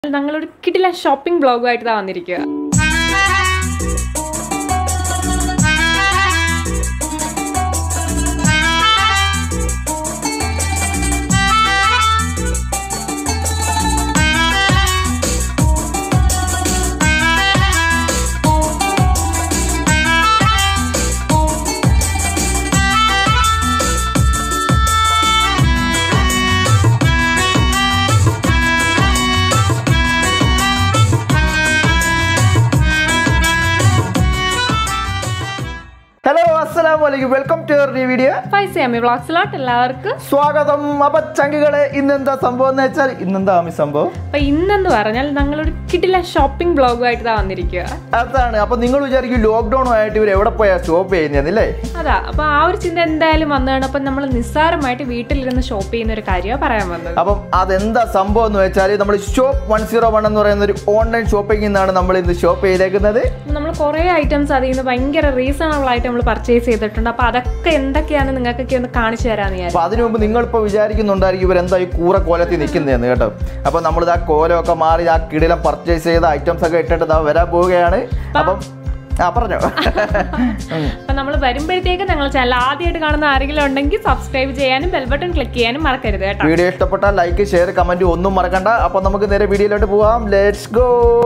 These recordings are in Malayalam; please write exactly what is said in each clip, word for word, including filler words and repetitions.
ഞങ്ങളൊരു കിടില ഷോപ്പിംഗ് വ്ലോഗുമായിട്ട് ഇതാ വന്നിരിക്കുക. Hello, assalamu alaikum. Welcome to your new video. ഫൈസ അമ്മി വ്ലോഗ്സിലോട്ട് എല്ലാവർക്കും സ്വാഗതം. അപ്പൊ ചങ്കികളെ ഇന്നെന്താ സംഭവം എന്ന് വെച്ചാൽ ഇന്നെന്താ അമ്മി സംഭവം? അപ്പൊ ഇന്നെന്ന് പറഞ്ഞാൽ ഞങ്ങളൊരു കിടില ഷോപ്പിംഗ് വ്ലോഗുമായിട്ട് ഇതാ വന്നിരിക്കുക. അതാണ്. അപ്പൊ നിങ്ങൾ വിചാരിക്കും ലോക്ക്ഡൌൺ ആയിട്ട് ഇവർ എവിടെ പോയാ ഷോപ്പ് ചെയ്യുന്നല്ലേ? അതാ. അപ്പൊ ആ ഒരു ചിന്ത എന്തായാലും വന്നതാണ്. അപ്പൊ നമ്മൾ നിസ്സാരമായിട്ട് വീട്ടിലിരുന്ന് ഷോപ്പ് ചെയ്യുന്ന ഒരു കാര്യമാണ് പറയാൻ വന്നത്. അപ്പം അതെന്താ സംഭവം എന്ന് വെച്ചാൽ നമ്മൾ ഷോപ്പ് വൺ സീറോ വൺ എന്ന് പറയുന്ന ഒരു ഓൺലൈൻ ഷോപ്പിംഗ് നിന്നാണ് നമ്മൾ ഇന്ന് ഷോപ്പ് ചെയ്തേക്കുന്നത്. നമ്മൾ കുറെ ഐറ്റംസ് അതിൽ നിന്ന് ഭയങ്കര റീസണബിൾ ആയിട്ട് നമ്മൾ പർച്ചേസ് ചെയ്തിട്ടുണ്ട്. അപ്പൊ അതൊക്കെ എന്തൊക്കെയാണ് നിങ്ങൾക്കൊക്കെ ഒന്ന് കാണിച്ചു തരാന്ന് ഞാൻ. അപ്പൊ അതിനു മുമ്പ് നിങ്ങളിപ്പോ വിചാരിക്കുന്നുണ്ടായിരിക്കും ഇവരെന്താ ഈ കൂറ കോലത്തിൽ നിൽക്കുന്നതെന്ന് കേട്ടോ. അപ്പൊ നമ്മളിത് ആ കോലമൊക്കെ മാറി ആ കിടിലം പർച്ചേസ് ചെയ്ത ഐറ്റംസ് ഒക്കെ ഇട്ടിട്ട് ഇതാ വരാൻ പോവുകയാണ്. അപ്പം ആ പറഞ്ഞോ. അപ്പൊ നമ്മൾ വരുമ്പോഴത്തേക്ക് ഞങ്ങൾ ചാനൽ ആദ്യമായിട്ട് കാണുന്ന ആരെങ്കിലും ഉണ്ടെങ്കിൽ സബ്സ്ക്രൈബ് ചെയ്യാനും ബെൽ ബട്ടൺ ക്ലിക്ക് ചെയ്യാനും മറക്കരുത് കേട്ടോ. വീഡിയോ ഇഷ്ടപ്പെട്ടാൽ ലൈക്ക് ഷെയർ കമന്റ് ഒന്നും മറക്കണ്ട. അപ്പൊ നമുക്ക് നേരെ വീഡിയോയിലോട്ട് പോവാം. Let's go.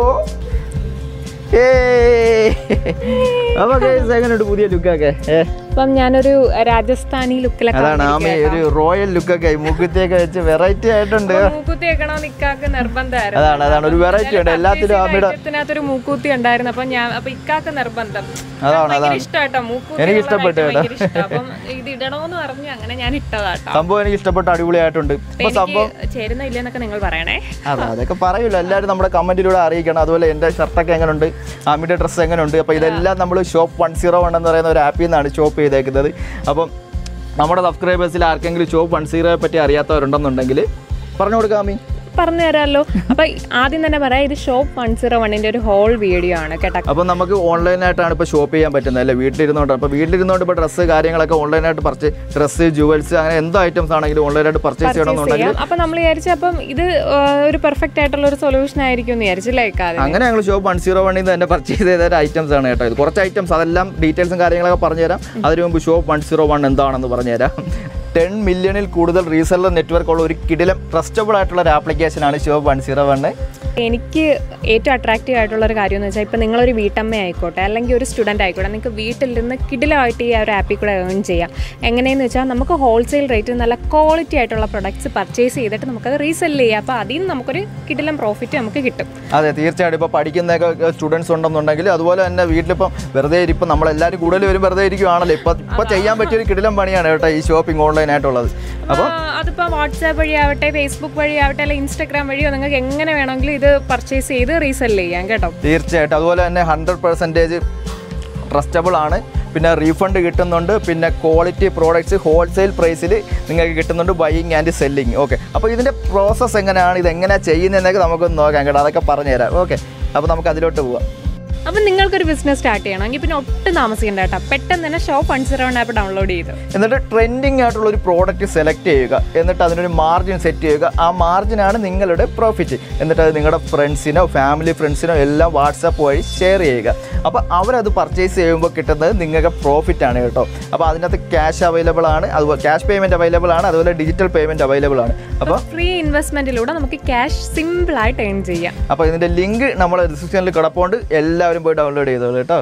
പുതിയ ലുക്കൊക്കെ അപ്പം ഞാനൊരു രാജസ്ഥാനി ലുക്കിലൊക്കെ ഒരു റോയൽ ലുക്കൊക്കെ മൂക്കുത്തിയൊക്കെ വെച്ച് വെറൈറ്റി ആയിട്ടുണ്ട്. മൂക്കുത്തി വെക്കണോ നിക്കാക്ക് നിർബന്ധമായിരുന്നു. അതാണ് അതാണ് ഒരു വെറൈറ്റി ഉണ്ട് എല്ലാത്തിലും. ഒരു മൂക്കുത്തി ഉണ്ടായിരുന്നു. അപ്പൊ ഞാൻ അപ്പൊ ഇക്കാക്ക് നിർബന്ധം. അതാണ് അതാണ് ഇഷ്ടമാട്ടോ മൂക്കുത്തി. എനിക്ക് ഇഷ്ടപ്പെട്ടു കേട്ടോ. അപ്പം ഇത് ഇടണോന്ന് പറഞ്ഞു അങ്ങനെ ഞാൻ ഇട്ടതാട്ടോ. സംഭവം എനിക്ക് ഇഷ്ടപ്പെട്ട അടിപൊളിയായിട്ടുണ്ട്. സംഭവം ചേരുന്ന ഇല്ലെന്നൊക്കെ നിങ്ങൾ പറയണേ. അതെ അതൊക്കെ പറയൂല. എല്ലാവരും നമ്മുടെ കമന്റിലൂടെ അറിയിക്കണം. അതുപോലെ എന്റെ ഷർട്ടൊക്കെ എങ്ങനെയുണ്ട്, അമ്മിയുടെ ഡ്രസ്സ് എങ്ങനെയുണ്ട്. അപ്പൊ ഇതെല്ലാം നമ്മൾ ഷോപ്പ് വൺ സീറോ വൺ എന്ന് പറയുന്ന ഒരു ആപ്പിൽ നിന്നാണ് ഷോപ്പ് ചെയ്തേക്കുന്നത്. അപ്പം നമ്മുടെ സബ്സ്ക്രൈബേഴ്സിൽ ആർക്കെങ്കിലും ഷോപ്പ് വൺ സീറോയെ പറ്റി അറിയാത്തവരുണ്ടെന്നുണ്ടെങ്കിൽ പറഞ്ഞു കൊടുക്കാമി. പറഞ്ഞു തരാമല്ലോ. അപ്പൊ ആദ്യം തന്നെ പറയാം, ഇത് ഷോപ്പ് വൺ സീറോ വണ്ണിന്റെ ഒരു ഹോൾ വീഡിയോ ആണ് കേട്ടോ. അപ്പൊ നമുക്ക് ഓൺലൈനായിട്ടാണ് ഇപ്പൊ ഷോപ്പ് ചെയ്യാൻ പറ്റുന്നത് അല്ലേ? വീട്ടിലിരുന്നോണ്ട്. അപ്പൊ വീട്ടിലിരുന്നോണ്ട് ഇപ്പൊ ഡ്രസ്സ് കാര്യങ്ങളൊക്കെ ഓൺലൈനായിട്ട് പർച്ചേസ്, ഡ്രസ്സ് ജുവൽസ് അങ്ങനെ എന്ത് ഐറ്റംസ് ആണെങ്കിലും ഓൺലൈനായിട്ട് പർച്ചേസ് ചെയ്യണമെന്നുണ്ടെങ്കിൽ അപ്പൊ നമ്മൾ വിചാരിച്ചു അപ്പം ഇത് ഒരു പെർഫെക്റ്റ് ആയിട്ടുള്ള ഒരു സൊല്യൂഷൻ ആയിരിക്കും എന്ന് വിചാരിച്ചു. ലൈക്ക് അങ്ങനെ ഞങ്ങൾ ഷോപ്പ് വൺ സീറോ വണ്ണിൽ നിന്ന് തന്നെ പർച്ചേസ് ചെയ്ത ഐറ്റംസ് ആണ് കേട്ടോ. ഇത് കുറച്ച് ഐറ്റംസ് അതെല്ലാം ഡീറ്റെയിൽസും കാര്യങ്ങളൊക്കെ പറഞ്ഞുതരാം. അതിനു മുമ്പ് ഷോപ്പ് വൺ സീറോ വൺ എന്താണെന്ന് പറഞ്ഞുതരാം. ടെൻ മില്യണിൽ കൂടുതൽ റീസെല്ലർ നെറ്റ്വർക്ക് ഉള്ള ഒരു കിടിലം ട്രസ്റ്റബിൾ ആയിട്ടുള്ള ഒരു ആപ്ലിക്കേഷനാണ് ഷോപ്പ് വൺ സീറോ വൺ. എനിക്ക് ഏറ്റവും അട്രാക്റ്റീവ് ആയിട്ടുള്ള ഒരു കാര്യം എന്ന് വെച്ചാൽ ഇപ്പം നിങ്ങളൊരു വീട്ടമ്മ ആയിക്കോട്ടെ അല്ലെങ്കിൽ ഒരു സ്റ്റുഡൻ്റ് ആയിക്കോട്ടെ, നിങ്ങൾക്ക് വീട്ടിലിരുന്ന് കിടിലമായിട്ട് ഈ ആ ഒരു ആപ്പിൽ കൂടെ ഏൺ ചെയ്യാം. എങ്ങനെയെന്ന് വെച്ചാൽ നമുക്ക് ഹോൾസെയിൽ റേറ്റിൽ നല്ല ക്വാളിറ്റി ആയിട്ടുള്ള പ്രൊഡക്ട്സ് പർച്ചേസ് ചെയ്തിട്ട് നമുക്കത് റീസെല് ചെയ്യാം. അപ്പോൾ അതിൽ നിന്ന് നമുക്കൊരു കിടിലം പ്രോഫിറ്റ് നമുക്ക് കിട്ടും. അതെ തീർച്ചയായിട്ടും. ഇപ്പോൾ പഠിക്കുന്നൊക്കെ സ്റ്റുഡൻസ് ഉണ്ടെന്നുണ്ടെങ്കിൽ അതുപോലെ തന്നെ വീട്ടിലിപ്പം വെറുതെ ഇരിപ്പം നമ്മളെല്ലാവരും കൂടുതൽ വരും വെറുതെ ഇരിക്കുകയാണല്ലോ. ഇപ്പം ഇപ്പം ചെയ്യാൻ പറ്റിയൊരു കിടിലം പണിയാണ് കേട്ടോ ഈ ഷോപ്പിംഗ് ഓൺലൈൻ ആയിട്ടുള്ളത്. അപ്പോൾ അതിപ്പോൾ വാട്സാപ്പ് വഴിയാവട്ടെ, ഫേസ്ബുക്ക് വഴിയാവട്ടെ, അല്ലെങ്കിൽ ഇൻസ്റ്റാഗ്രാം വഴിയോ നിങ്ങൾക്ക് എങ്ങനെ വേണമെങ്കിലും ഇത് പർച്ചേസ് ചെയ്ത് റീസെല് ചെയ്യാം കേട്ടോ. തീർച്ചയായിട്ടും. അതുപോലെ തന്നെ ഹൺഡ്രഡ് പെർസെൻറ്റേജ് ട്രസ്റ്റബിൾ ആണ്. പിന്നെ റീഫണ്ട് കിട്ടുന്നുണ്ട്. പിന്നെ ക്വാളിറ്റി പ്രോഡക്ട്സ് ഹോൾസെയിൽ പ്രൈസിൽ നിങ്ങൾക്ക് കിട്ടുന്നുണ്ട്, ബൈയിങ് ആൻഡ് സെല്ലിങ്. ഓക്കെ, അപ്പോൾ ഇതിൻ്റെ പ്രോസസ്സ് എങ്ങനെയാണ്, ഇതെങ്ങനെയാണ് ചെയ്യുന്നതെന്നൊക്കെ നമുക്കൊന്ന് നോക്കാം കേട്ടോ. അതൊക്കെ പറഞ്ഞുതരാം. ഓക്കെ, അപ്പോൾ നമുക്ക് അതിലോട്ട് പോവാം. അപ്പം നിങ്ങൾക്കൊരു ബിസിനസ് സ്റ്റാർട്ട് ചെയ്യണമെങ്കിൽ പിന്നെ ഒട്ടും താമസിക്കേണ്ട കേട്ടോ. പെട്ടെന്ന് തന്നെ shop one zero one app download ചെയ്തു എന്നിട്ട് ട്രെൻഡിങ് ആയിട്ടുള്ള ഒരു പ്രോഡക്റ്റ് സെലക്ട് ചെയ്യുക. എന്നിട്ട് അതിനൊരു മാർജിൻ സെറ്റ് ചെയ്യുക. ആ മാർജിനാണ് നിങ്ങളുടെ പ്രോഫിറ്റ്. എന്നിട്ട് അത് നിങ്ങളുടെ ഫ്രണ്ട്സിനോ ഫാമിലി ഫ്രണ്ട്സിനോ എല്ലാം വാട്സാപ്പ് വഴി ഷെയർ ചെയ്യുക. അപ്പോൾ അവരത് പർച്ചേസ് ചെയ്യുമ്പോൾ കിട്ടുന്നത് നിങ്ങൾക്ക് പ്രോഫിറ്റ് ആണ് കേട്ടോ. അപ്പോൾ അതിനകത്ത് ക്യാഷ് അവൈലബിൾ ആണ്, അതുപോലെ ക്യാഷ് പേയ്മെൻറ്റ് അവൈലബിൾ ആണ്, അതുപോലെ ഡിജിറ്റൽ പേയ്മെൻറ്റ് അവൈലബിൾ ആണ്. അപ്പോൾ ഫ്രീ ഇൻവെസ്റ്റ്മെൻറ്റിലൂടെ നമുക്ക് ക്യാഷ് സിമ്പിളായിട്ട് ഏൺ ചെയ്യാം. അപ്പോൾ ഇതിൻ്റെ ലിങ്ക് നമ്മൾ ഡിസ്ക്രിപ്ഷനിൽ കിടപ്പുണ്ട്. എല്ലാവരും പോയി ഡൗൺലോഡ് ചെയ്തോളൂ കേട്ടോ.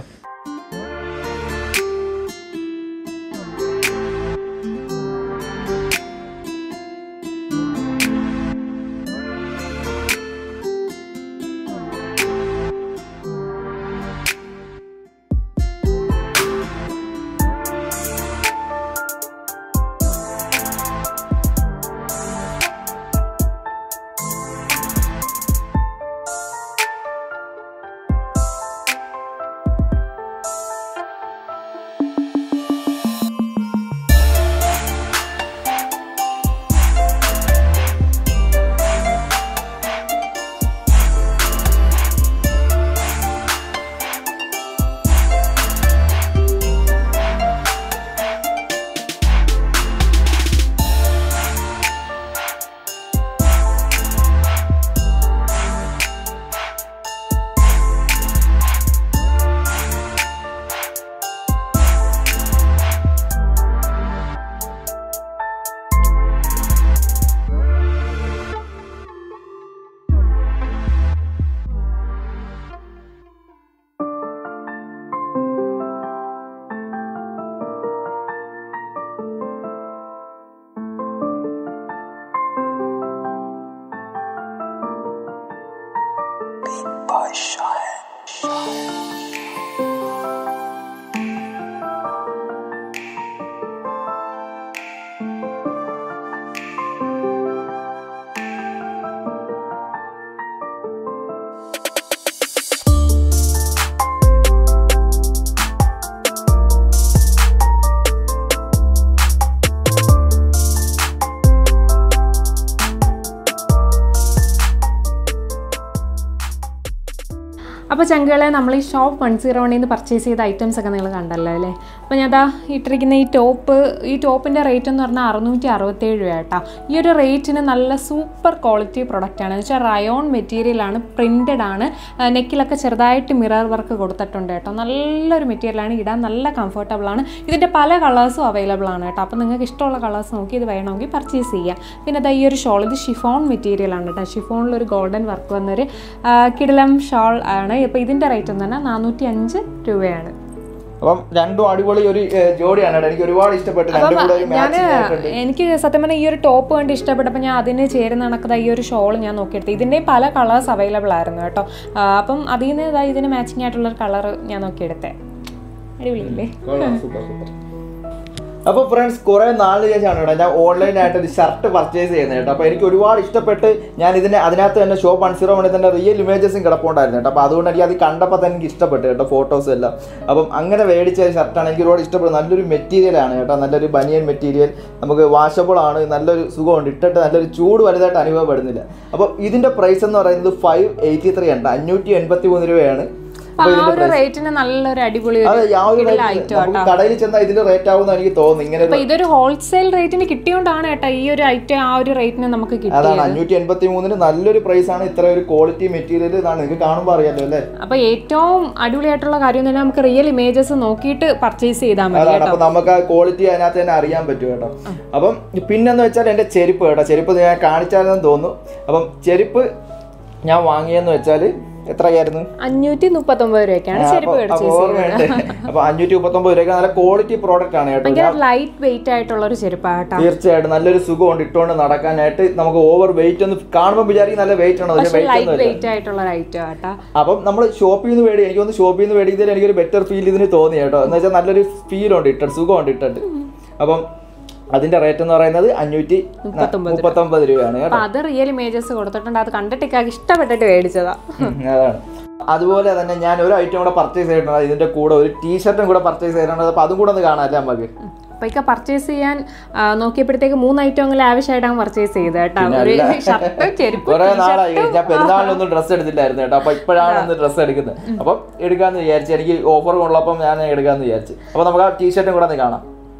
അപ്പോൾ ചങ്കുകളെ നമ്മൾ ഈ ഷോപ്പ് വൺ സീറോ വണ്ണിൽ നിന്ന് പർച്ചേസ് ചെയ്ത ഐറ്റംസ് ഒക്കെ നിങ്ങൾ കണ്ടല്ലോ അല്ലേ. അപ്പോൾ ഞാൻ അതാ ഇട്ടിരിക്കുന്ന ഈ ടോപ്പ് ഈ ടോപ്പിൻ്റെ റേറ്റ് എന്ന് പറഞ്ഞാൽ അറുന്നൂറ്റി അറുപത്തേഴ് രൂപ കേട്ടോ. ഈ ഒരു റേറ്റിന് നല്ല സൂപ്പർ ക്വാളിറ്റി പ്രൊഡക്റ്റാണ്. എന്ന് വെച്ചാൽ റയോൺ മെറ്റീരിയലാണ്, പ്രിൻറ്റഡ് ആണ്, നെക്കിലൊക്കെ ചെറുതായിട്ട് മിറർ വർക്ക് കൊടുത്തിട്ടുണ്ട് കേട്ടോ. നല്ലൊരു മെറ്റീരിയലാണ്, ഇടാൻ നല്ല കംഫർട്ടബിളാണ്. ഇതിൻ്റെ പല കളേഴ്സും അവൈലബിൾ ആണ് കേട്ടോ. അപ്പോൾ നിങ്ങൾക്ക് ഇഷ്ടമുള്ള കളേഴ്സ് നോക്കി ഇത് വേണമെങ്കിൽ പർച്ചേസ് ചെയ്യാം. പിന്നെ അതാ ഈ ഒരു ഷോൾ, ഇത് ഷിഫോൺ മെറ്റീരിയലാണ് കേട്ടോ. ഷിഫോണിലൊരു ഗോൾഡൻ വർക്ക് വന്നൊരു കിടിലം ഷോൾ ആണ്. അപ്പോൾ ഇതിൻ്റെ റേറ്റ് എന്ന് പറഞ്ഞാൽ നാനൂറ്റി അഞ്ച് രൂപയാണ്. അപ്പം രണ്ടും അടിപൊളി ഒരു ജോഡിയാണ്. എനിക്ക് ഒരുപാട് ഇഷ്ടപ്പെട്ടു. ഞാൻ എനിക്ക് സത്യം പറഞ്ഞാൽ ഈ ഒരു ടോപ്പ് കണ്ട് ഇഷ്ടപ്പെട്ടപ്പോൾ ഞാൻ അതിന് ചേരുന്ന കണക്കത ഈ ഒരു ഷോൾ ഞാൻ നോക്കിയെടുത്തു. ഇതിൻ്റെയും പല കളേഴ്സ് അവൈലബിൾ ആയിരുന്നു കേട്ടോ. അപ്പം അതിൽ നിന്ന് ഇതാ ഇതിന് മാച്ചിങ് ആയിട്ടുള്ളൊരു കളർ ഞാൻ നോക്കിയെടുത്തേ. അടിപൊളിയില്ലേ? അപ്പോൾ ഫ്രണ്ട്സ്, കുറേ നാല് ശേഷമാണ് കേട്ടോ ഞാൻ ഓൺലൈനായിട്ട് ഒരു ഷർട്ട് പർച്ചേസ് ചെയ്യുന്നത് കേട്ടോ. അപ്പോൾ എനിക്ക് ഒരുപാട് ഇഷ്ടപ്പെട്ട് ഞാൻ ഇതിനെ അതിനകത്ത് തന്നെ ഷോപ്പ് വൺ സീറോ വണ്ണിൽ തന്നെ റിയൽ ഇമേജസും കിടപ്പുണ്ടായിരുന്നു കേട്ടോ. അപ്പോൾ അതുകൊണ്ട് എനിക്ക് അത് കണ്ടപ്പോൾ തന്നെ എനിക്ക് ഇഷ്ടപ്പെട്ടു കേട്ടോ, ഫോട്ടോസും എല്ലാം. അപ്പം അങ്ങനെ മേടിച്ച ഷർട്ടാണ്, എനിക്ക് ഒരുപാട് ഇഷ്ടപ്പെടുന്നത്. നല്ലൊരു മെറ്റീരിയലാണ് കേട്ടോ, നല്ലൊരു ബനിയൻ മെറ്റീരിയൽ, നമുക്ക് വാഷബിൾ ആണ്, നല്ലൊരു സുഖമുണ്ട്, ഇട്ടിട്ട് നല്ലൊരു ചൂട് വലുതായിട്ട് അനുഭവപ്പെടുന്നില്ല. അപ്പോൾ ഇതിൻ്റെ പ്രൈസ് എന്ന് പറയുന്നത് ഫൈവ് എയ്റ്റി ത്രീ ഉണ്ട്, അഞ്ഞൂറ്റി എൺപത്തി മൂന്ന് രൂപയാണ്. കടയിൽ ചെന്നാൽ ഇതിന്റെ റേറ്റ് ആവുന്ന എനിക്ക് തോന്നുന്നു. ഇങ്ങനെ ഇതൊരു ഹോൾസെയിൽ റേറ്റിന് കിട്ടിയോണ്ടാണ് കേട്ടോ ഈ ഒരു ഐറ്റം ആ ഒരു റേറ്റിന് നമുക്ക് കിട്ടിയത്. അതാണ് അഞ്ഞൂറ്റി എൺപത്തി മൂന്നിന് നല്ലൊരു പ്രൈസ് ആണ്. ഇത്ര ഒരു ക്വാളിറ്റി മെറ്റീരിയൽ ഇതാണ്, നിങ്ങൾക്ക് കാണുമ്പോൾ അറിയാലോ അല്ലേ. അപ്പൊ ഏറ്റവും അടിപൊളിയായിട്ടുള്ള കാര്യം തന്നെ നമുക്ക് റിയൽ ഇമേജസ് നോക്കിയിട്ട് പർച്ചേസ് ചെയ്താൽ മതി. അപ്പൊ നമുക്ക് ആ ക്വാളിറ്റി അതിനകത്ത് തന്നെ അറിയാൻ പറ്റും കേട്ടോ. അപ്പം പിന്നെന്ന് വെച്ചാൽ എന്റെ ചെരുപ്പ് കേട്ടോ, ചെരുപ്പ് ഞാൻ കാണിച്ചാലെന്ന് തോന്നുന്നു. അപ്പം ചെരുപ്പ് ഞാൻ വാങ്ങിയെന്ന് വെച്ചാൽ എത്രയായിരുന്നു? അഞ്ഞൂറ്റി മുപ്പത്തി ഒമ്പത് രൂപയ്ക്കാണ് ചെരുപ്പ് അപ്പൊ അഞ്ഞൂറ്റി മുപ്പത്തി ഒമ്പത് രൂപ നല്ല ക്വാളിറ്റി പ്രോഡക്റ്റ് ആണ് കേട്ടോ. ലൈറ്റ് വെയിറ്റ് ആയിട്ടുള്ള ഒരു ചെരുപ്പാണ്. തീർച്ചയായിട്ടും നല്ലൊരു സുഖമുണ്ട് ഇട്ടുകൊണ്ട് നടക്കാനായിട്ട്. നമുക്ക് ഓവർ വെയിറ്റ് ഒന്നും കാണുമ്പോൾ വിചാരിക്കും നല്ല വെയിറ്റ് ആണ്, വെയിറ്റ് ആയിട്ടുള്ള ഐറ്റം. അപ്പം നമ്മൾ ഷോപ്പിൽ നിന്ന് മേടി എനിക്ക് ഒന്ന് ഷോപ്പിൽ നിന്ന് മേടിയതിൽ എനിക്കൊരു ബെറ്റർ ഫീൽ ഇതിന് തോന്നി കേട്ടോ. എന്ന് വെച്ചാൽ നല്ലൊരു ഫീലുണ്ട് ഇട്ടിട്ട്, സുഖമുണ്ട് ഇട്ടിട്ട്. അപ്പം അതിന്റെ റേറ്റ് എന്ന് പറയുന്നത് അഞ്ഞൂറ്റി മുപ്പത്തി ഒമ്പത് രൂപയാണ്. അത് റിയൽ ഇമേജസ് കൊടുത്തിട്ടുണ്ട്, അത് കണ്ടിട്ട് ഇഷ്ടപ്പെട്ടിട്ട് മേടിച്ചതാ. അതാണ്. അതുപോലെ തന്നെ ഞാൻ ഒരു ഐറ്റം കൂടെ പർച്ചേസ് ചെയ്തിട്ടുണ്ട്, ഇതിന്റെ കൂടെ ഒരു ടീഷർട്ടും കൂടെ പർച്ചേസ് ചെയ്തിട്ടുണ്ട്. അപ്പൊ അതും കൂടെ ഒന്ന് കാണാല്ലേ നമുക്ക്. അപ്പൊ ഇക്ക പർച്ചേസ് ചെയ്യാൻ നോക്കിയപ്പോഴത്തേക്ക് മൂന്ന് ഐറ്റം ആവശ്യമായിട്ടാണ് പർച്ചേസ് ചെയ്തത് കേട്ടോ. ഒരു ഷർട്ട്, ചെരുപ്പ്. കുറെ നാളായി ഞാൻ പെരുന്നാളിനൊന്നും ഡ്രസ്സ് എടുത്തില്ലായിരുന്നു കേട്ടോ. അപ്പൊ ഇപ്പോഴാണ് ഒന്ന് ഡ്രസ്സ് എടുക്കുന്നത്. അപ്പം എടുക്കാന്ന് വിചാരിച്ചു, എനിക്ക് ഓഫർ ഉള്ളപ്പം ഞാൻ എടുക്കാന്ന് വിചാരിച്ചു. അപ്പൊ നമുക്ക് ആ ടീഷർട്ടും കൂടെ ഒന്ന് കാണാം.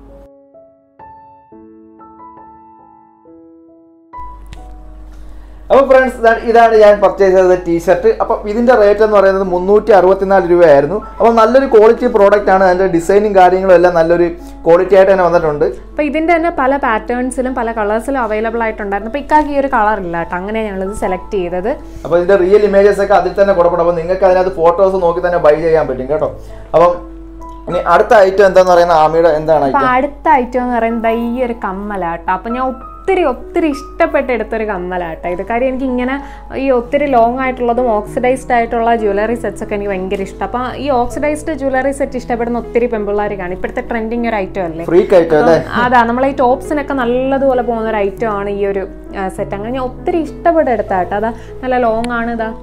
അപ്പോൾ ഫ്രണ്ട്സ്, ഇതാണ് ഞാൻ പർച്ചേസ് ചെയ്ത ടീഷർട്ട്. അപ്പം ഇതിൻ്റെ റേറ്റ് എന്ന് പറയുന്നത് മുന്നൂറ്റി അറുപത്തിനാല് രൂപയായിരുന്നു. അപ്പോൾ നല്ലൊരു ക്വാളിറ്റി പ്രോഡക്റ്റ് ആണ്. അതിൻ്റെ ഡിസൈനും കാര്യങ്ങളും എല്ലാം നല്ലൊരു ക്വാളിറ്റി ആയിട്ട് തന്നെ വന്നിട്ടുണ്ട്. അപ്പോൾ ഇതിൻ്റെ തന്നെ പല പാറ്റേൺസിലും പല കളേഴ്സിലും അവൈലബിൾ ആയിട്ടുണ്ടായിരുന്നു. അപ്പോൾ ഇക്കാക്ക് ഈ ഒരു കളർ ഇല്ല കേട്ടോ, അങ്ങനെ ഞങ്ങളിത് സെലക്ട് ചെയ്തത്. അപ്പോൾ ഇതിൻ്റെ റിയൽ ഇമേജസ് ഒക്കെ അതിൽ തന്നെ കൊടുക്കണം. അപ്പോൾ നിങ്ങൾക്ക് അതിനകത്ത് ഫോട്ടോസ് നോക്കി തന്നെ ബൈ ചെയ്യാൻ പറ്റും കേട്ടോ. അപ്പം ഇനി അടുത്ത ഐറ്റം എന്താന്ന് പറയുന്നത് ആമിയുടെ എന്താണ് ഐറ്റം? അടുത്ത ഐറ്റം എന്ന് പറയുന്നത് ഈ ഒരു കമ്മലാട്ടോ. അപ്പം ഞാൻ ഒത്തിരി ഒത്തിരി ഇഷ്ടപ്പെട്ട് എടുത്തൊരു കമ്മലാട്ടോ ഇത്. കാര്യം എനിക്ക് ഇങ്ങനെ ഈ ഒത്തിരി ലോങ് ആയിട്ടുള്ളതും ഓക്സിഡൈസ്ഡ് ആയിട്ടുള്ള ജ്വല്ലറി സെറ്റ്സ് ഒക്കെ എനിക്ക് ഭയങ്കര ഇഷ്ടം. അപ്പം ഈ ഓക്സിഡൈസ്ഡ് ജ്വല്ലറി സെറ്റ് ഇഷ്ടപ്പെടുന്ന ഒത്തിരി പെൺപിള്ളേർ കാണും. ഇപ്പോഴത്തെ ട്രെൻഡിങ് ഒരു ഐറ്റം അല്ലേ. അതാ നമ്മൾ ഈ ടോപ്സിനൊക്കെ നല്ലതുപോലെ പോകുന്ന ഒരു ഐറ്റം ആണ് ഈ ഒരു സെറ്റ്. അങ്ങനെ ഞാൻ ഒത്തിരി ഇഷ്ടപ്പെട്ട് എടുത്താട്ടോ. അതാ നല്ല ലോങ് ആണ് ഇതാ.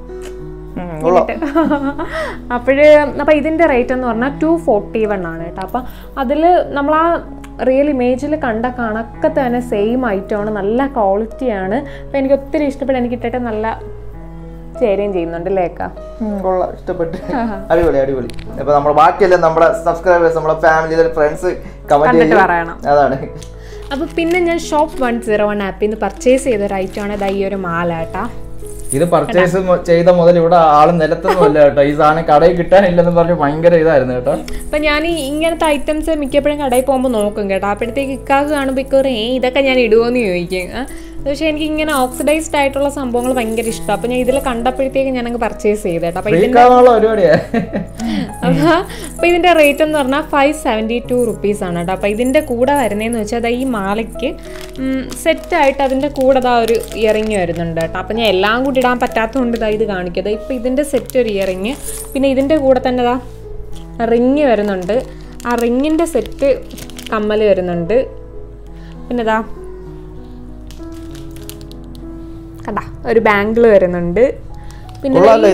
അപ്പോഴ് അപ്പം ഇതിൻ്റെ റേറ്റ് എന്ന് പറഞ്ഞാൽ ടു ഫോർട്ടി വൺ ആണ് കേട്ടോ. അപ്പം അതിൽ നമ്മൾ ആ റിയൽ ഇമേജിൽ കണ്ട കണക്കെ തന്നെ സെയിം ഐറ്റമാണ്, നല്ല ക്വാളിറ്റിയാണ്. അപ്പം എനിക്ക് ഒത്തിരി ഇഷ്ടപ്പെട്ട്, എനിക്ക് ഇട്ടിട്ട് നല്ല ചേരുകയും ചെയ്യുന്നുണ്ട് ലേക്ക. കൊള്ളാം, ഇഷ്ടപ്പെട്ടു, അടിപൊളി അടിപൊളി. അപ്പോൾ നമ്മൾ ബാക്കിയെല്ലാം നമ്മുടെ സബ്സ്ക്രൈബേഴ്സ്, നമ്മുടെ ഫാമിലിയിലെ ഫ്രണ്ട്സ് കമന്റ് പറയണം. അതാണ്. അപ്പോൾ പിന്നെ ഞാൻ ഷോപ്പ് വൺ സീറോ വൺ ആപ്പിൽ നിന്ന് പർച്ചേസ് ചെയ്തൊരു ഐറ്റമാണ് ഇതാ ഈ ഒരു മാല കേട്ടോ. ഇത് പർച്ചേസ് ചെയ്ത മുതൽ ഇവിടെ ആള് നിലത്തൊന്നുമല്ല കേട്ടോ. ഈ സാധനം കടയിൽ കിട്ടാനില്ലെന്ന് പറഞ്ഞ് ഭയങ്കര ഇതായിരുന്നു കേട്ടോ. അപ്പൊ ഞാൻ ഇങ്ങനത്തെ ഐറ്റംസ് മിക്കപ്പോഴും കടയിൽ പോകുമ്പോൾ നോക്കും കേട്ടോ. അപ്പോഴത്തേക്ക് ഇക്കാക്ക് കാണുമ്പോൾ ഇക്കോറേ ഇതൊക്കെ ഞാൻ ഇടുമോയെന്ന് ചോദിക്കും. പക്ഷേ എനിക്ക് ഇങ്ങനെ ഓക്സിഡൈസ്ഡ് ആയിട്ടുള്ള സംഭവങ്ങൾ ഭയങ്കര ഇഷ്ടം. അപ്പം ഞാൻ ഇതിൽ കണ്ടപ്പോഴത്തേക്ക് ഞാനങ്ങ് പർച്ചേസ് ചെയ്തേട്ടോ. അപ്പം ഇതിൻ്റെ അപ്പം ഇതിൻ്റെ റേറ്റ് എന്ന് പറഞ്ഞാൽ ഫൈവ് സെവൻറ്റി ടു റുപ്പീസ് ആണ് കേട്ടോ. അപ്പം ഇതിൻ്റെ കൂടെ വരുന്നതെന്ന് വെച്ചാൽ അതാ ഈ മാലയ്ക്ക് സെറ്റായിട്ട് അതിൻ്റെ കൂടെ അതാ ഒരു ഇയറിങ് വരുന്നുണ്ട് കേട്ടോ. അപ്പം ഞാൻ എല്ലാം കൂടി ഇടാൻ പറ്റാത്തതുകൊണ്ട് ഇതാ ഇത് കാണിക്കുക. ഇപ്പം ഇതിൻ്റെ സെറ്റ് ഒരു ഇയറിങ്, പിന്നെ ഇതിൻ്റെ കൂടെ തന്നെ ഇതാ റിങ് വരുന്നുണ്ട്, ആ റിങ്ങിൻ്റെ സെറ്റ് കമ്മൽ വരുന്നുണ്ട്, പിന്നെ ഇതാ കണ്ടാ ഒരു ബാംഗിൾ വരുന്നുണ്ട്, പിന്നെ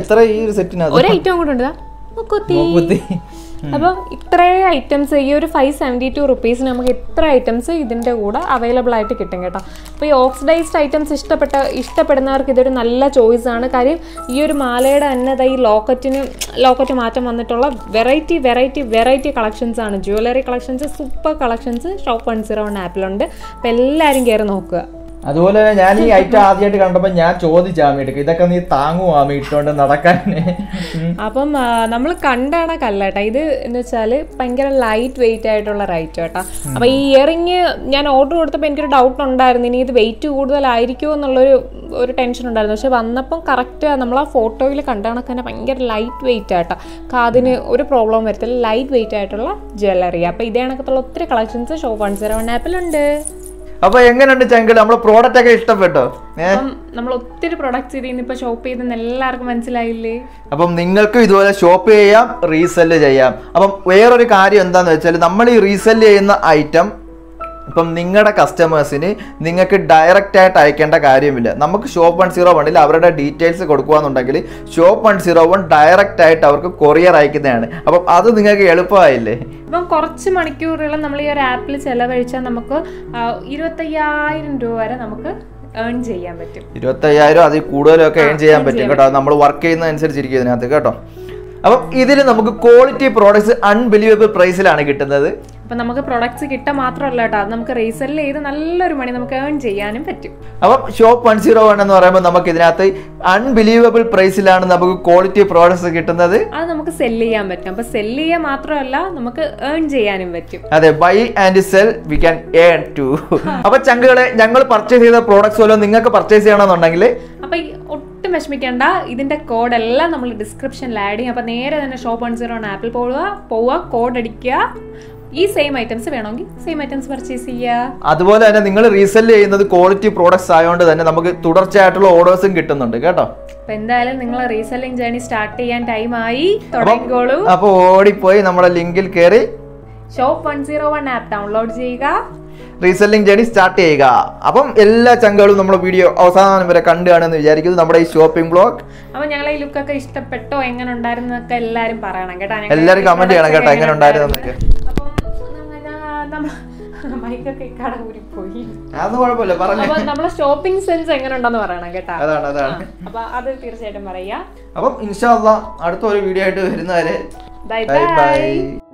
ഒരു ഐറ്റം കൂടെ ഉണ്ട് കൊത്തി. അപ്പോൾ ഇത്രയും ഐറ്റംസ് ഈ ഒരു ഫൈവ് സെവൻറ്റി ടു റുപ്പീസിന് നമുക്ക് ഇത്ര ഐറ്റംസ് ഇതിൻ്റെ കൂടെ അവൈലബിൾ ആയിട്ട് കിട്ടും കേട്ടോ. അപ്പോൾ ഈ ഓക്സിഡൈസ്ഡ് ഐറ്റംസ് ഇഷ്ടപ്പെട്ട ഇഷ്ടപ്പെടുന്നവർക്ക് ഇതൊരു നല്ല ചോയ്സാണ്. കാര്യം ഈ ഒരു മാലയുടെ തന്നെ ഈ ലോക്കറ്റിന് ലോക്കറ്റ് മാറ്റം വന്നിട്ടുള്ള വെറൈറ്റി വെറൈറ്റി വെറൈറ്റി കളക്ഷൻസ് ആണ്. Jewellery collections, super collections shop one zero one ആപ്പിലുണ്ട്. അപ്പോൾ എല്ലാവരും കയറി നോക്കുക. അതുപോലെ തന്നെ ഞാൻ ഈ ഐറ്റം ആദ്യമായിട്ട് കണ്ടപ്പോൾ ഞാൻ ചോദിച്ചു ആമിട്ട് ഇതൊക്കെ നീ താങ്ങുമോ ആമി ഇട്ടുകൊണ്ട് നടക്കാൻ. അപ്പം നമ്മൾ കണ്ടാണ് കല്ലേട്ടാ. ഇത് എന്ന് വെച്ചാൽ ഭയങ്കര ലൈറ്റ് വെയിറ്റ് ആയിട്ടുള്ള ഒരു ഐറ്റം കേട്ടോ. അപ്പം ഈ ഇയറിങ് ഞാൻ ഓർഡർ കൊടുത്തപ്പോൾ എനിക്കൊരു ഡൗട്ട് ഉണ്ടായിരുന്നു, ഇനി ഇത് വെയിറ്റ് കൂടുതലായിരിക്കുമോ എന്നുള്ളൊരു ഒരു ടെൻഷൻ ഉണ്ടായിരുന്നു. പക്ഷെ വന്നപ്പം കറക്റ്റ് നമ്മൾ ആ ഫോട്ടോയിൽ കണ്ട കണക്ക് തന്നെ ഭയങ്കര ലൈറ്റ് വെയിറ്റ് ആട്ടോ. കാതിന് ഒരു പ്രോബ്ലം വരത്തില്ല, ലൈറ്റ് വെയിറ്റ് ആയിട്ടുള്ള ജ്വല്ലറി. അപ്പം ഇതേ കണക്കത്തുള്ള ഒത്തിരി collections shop one zero one ആപ്പിലുണ്ട്. അപ്പൊ എങ്ങനെയുണ്ട് ചങ്കിൾ, നമ്മളെ പ്രോഡക്റ്റ് ഒക്കെ ഇഷ്ടപ്പെട്ടോ? നമ്മൾ ഒത്തിരി പ്രൊഡക്ട്സ് ഇതിൽ ഇപ്പൊ ഷോപ്പ് ചെയ്തെന്ന് എല്ലാവർക്കും മനസ്സിലായില്ലേ? അപ്പം നിങ്ങൾക്കും ഇതുപോലെ ഷോപ്പ് ചെയ്യാം, റീസെല് ചെയ്യാം. അപ്പം വേറൊരു കാര്യം എന്താന്ന് വെച്ചാൽ നമ്മൾ ഈ റീസെല് ചെയ്യുന്ന ഐറ്റം ഇപ്പം നിങ്ങളുടെ കസ്റ്റമേഴ്സിന് നിങ്ങൾക്ക് ഡയറക്റ്റ് ആയിട്ട് അയക്കേണ്ട കാര്യമില്ല. നമുക്ക് ഷോപ്പ് വൺ സീറോ വണ്ണിൽ അവരുടെ ഡീറ്റെയിൽസ് കൊടുക്കുകയെന്നുണ്ടെങ്കിൽ shop one zero one direct ആയിട്ട് അവർക്ക് കൊറിയർ അയക്കുന്നതാണ്. അപ്പം അത് നിങ്ങൾക്ക് എളുപ്പമായില്ലേ? അപ്പം കുറച്ച് മണിക്കൂറുകൾ നമ്മൾ ഈ ഒരു ആപ്പിൽ ചെലവഴിച്ചാൽ നമുക്ക് ഇരുപത്തയ്യായിരം രൂപ വരെ നമുക്ക് ഏൺ ചെയ്യാൻ പറ്റും. ഇരുപത്തയ്യായിരം അതിൽ കൂടുതലും ഒക്കെ ഏൺ ചെയ്യാൻ പറ്റും കേട്ടോ. നമ്മൾ വർക്ക് ചെയ്യുന്നതനുസരിച്ചിരിക്കും ഇതിനകത്ത് കേട്ടോ. അപ്പം ഇതിൽ നമുക്ക് ക്വാളിറ്റി പ്രോഡക്ട്സ് അൺബിലീവബിൾ പ്രൈസിലാണ് കിട്ടുന്നത്. അപ്പം നമുക്ക് പ്രൊഡക്ട്സ് കിട്ടാൻ മാത്രമല്ല കേട്ടോ, അത് നമുക്ക് റീസെല് ചെയ്ത് നല്ലൊരു മണി നമുക്ക് ഏൺ ചെയ്യാനും പറ്റും. അപ്പം ഷോപ്പ് വൺ സീറോ വൺ എന്ന് പറയുമ്പോൾ നമുക്ക് ഇതിനകത്ത് അൺബിലീവബിൾ പ്രൈസിലാണ് നമുക്ക് ക്വാളിറ്റി പ്രോഡക്ട്സ് കിട്ടുന്നത്. അത് നമുക്ക് സെല് ചെയ്യാൻ പറ്റും. അപ്പൊ സെല് ചെയ്യാൻ മാത്രമല്ല നമുക്ക് ഏൺ ചെയ്യാനും പറ്റും. അതെ, buy and sell we can earn too. അപ്പൊ ചങ്കുകളെ, ഞങ്ങൾ പർച്ചേസ് ചെയ്ത പ്രോഡക്ട്സ് പോലും നിങ്ങൾക്ക് പർച്ചേസ് ചെയ്യണമെന്നുണ്ടെങ്കിൽ അപ്പൊ ഒട്ടും വിഷമിക്കേണ്ട, ഇതിന്റെ കോഡ് എല്ലാം നമ്മൾ ഡിസ്ക്രിപ്ഷനിൽ ആഡ് ചെയ്യും. അപ്പൊ നേരെ തന്നെ ഷോപ്പ് വൺ സീറോ വൺ ആപ്പിൽ പോവുക പോവുക കോഡ് അടിക്കുക. ഈ സെയിം ഐറ്റംസ് വേണമെങ്കിൽ സെയിം ഐറ്റംസ് പർച്ചേസ് ചെയ്യുക. അതുപോലെ തന്നെ നിങ്ങൾ റീസെല് ചെയ്യുന്നത് ക്വാളിറ്റി പ്രോഡക്ട്സ് ആയതുകൊണ്ട് തന്നെ നമുക്ക് തുടർച്ചയായിട്ടുള്ള ഓർഡേഴ്സും കിട്ടുന്നുണ്ട് കേട്ടോ. അപ്പൊ എന്തായാലും നിങ്ങൾ റീസെല്ലിംഗ് ജേർണി സ്റ്റാർട്ട് ചെയ്യാൻ ടൈമായി, തുടങ്ങിക്കോളൂ. അപ്പൊ ഓടിപ്പോയി നമ്മുടെ ലിങ്കിൽ കയറി shop one zero one app download ചെയ്യുക, റീസെല്ലിംഗ് ജേർണി സ്റ്റാർട്ട് ചെയ്യുക. അപ്പം എല്ലാ ചങ്കുകളും നമ്മുടെ വീഡിയോ അവസാനം വരെ കണ്ടു കാണുമെന്ന് വിചാരിക്കുന്നു, നമ്മുടെ ഈ ഷോപ്പിംഗ് ബ്ലോഗ്. അപ്പൊ ഞങ്ങളെ ഈ ലുക്കൊക്കെ ഇഷ്ടപ്പെട്ടോ, എങ്ങനെ ഉണ്ടായിരുന്നൊക്കെ എല്ലാരും പറയണം കേട്ടോ. എല്ലാരും കമന്റ് ചെയ്യണം കേട്ടോ എങ്ങനെ ഉണ്ടായിരുന്നൊക്കെ. മൈക്കൊക്കെ കടകൂരിപ്പോയി, അതൊന്നും കുഴപ്പമില്ല, പറഞ്ഞു. അപ്പൊ നമ്മളെ ഷോപ്പിംഗ് സെൻസ് എങ്ങനെ ഉണ്ടെന്ന് പറയണം കേട്ടോ. അതാണ് അതാണ് അപ്പൊ അത് തീർച്ചയായിട്ടും പറയാ. അപ്പം ഇൻഷാ അല്ലാഹ് അടുത്ത ഒരു വീഡിയോ ആയിട്ട് വരുന്നവരെ ബൈ ബൈ.